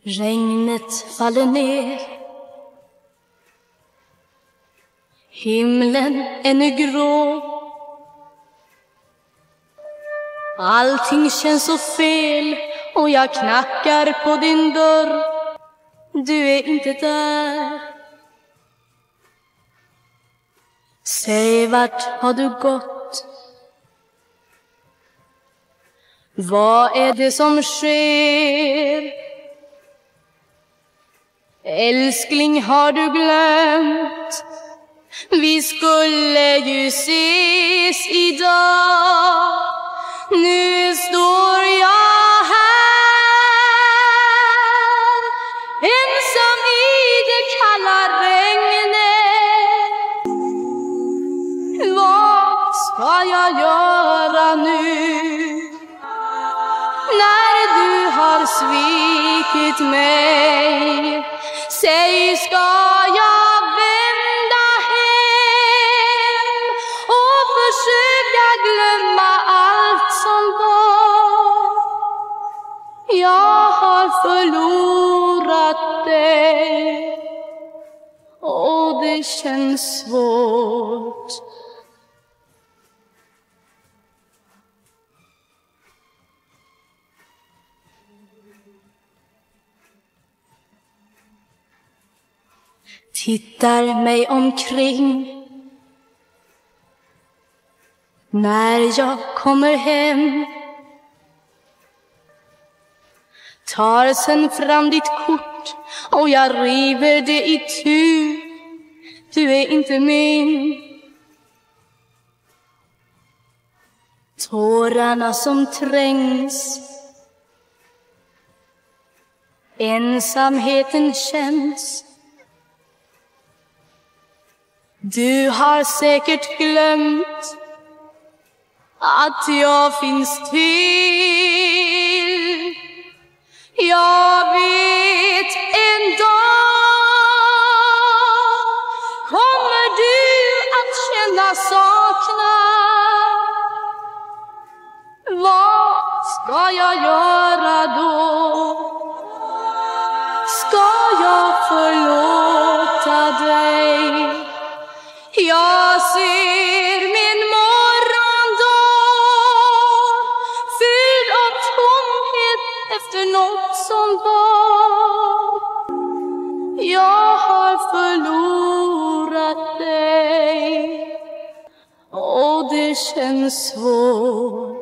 Regnet faller ner. Himlen ännu grå. Allting känns så fel och jag knackar på din dörr. Du är inte där. Säg, vart har du gått? Vad är det som sker? Älskling, har du glömt? Vi skulle ju ses idag. Nu står jag här, ensam i det kalla regnet. Vad ska jag göra nu, när du har svikit mig? Säg, ska jag vända hem och försöka glömma allt som var? Jag har förlorat dig och det känns svårt. Tittar mig omkring när jag kommer hem. Tar sen fram ditt kort och jag river det itu. Du är inte min. Tårarna som trängs, ensamheten känns. Du har säkert glömt att jag finns till. Jag vet, en dag kommer du att känna saknad. Vad ska jag göra då? Ska jag förlåta dig? Jag ser min morgondag fylld av tomhet efter något som var. Jag har förlorat dig och det känns svårt.